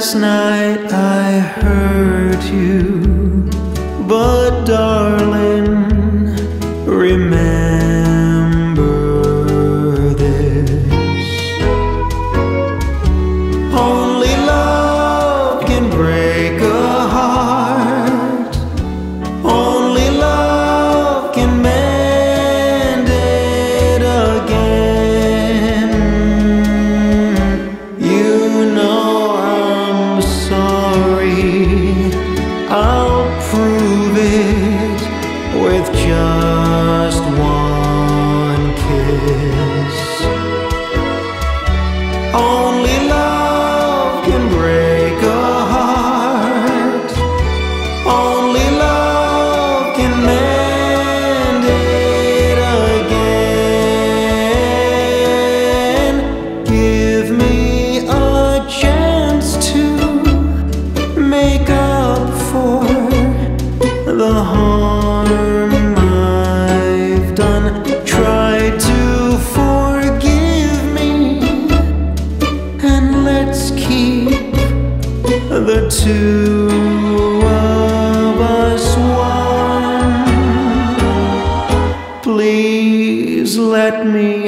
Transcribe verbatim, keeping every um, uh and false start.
Last night I hurt you, but darling, remember this. Only love can break a heart. Only love can mend it again. You know I'm sorry. I'll prove it with just one kiss. Only love can break a heart. Only love can mend it again. Give me a chance to make up for the harm I've done. Try to forgive me, and let's keep the two of us one. Please let me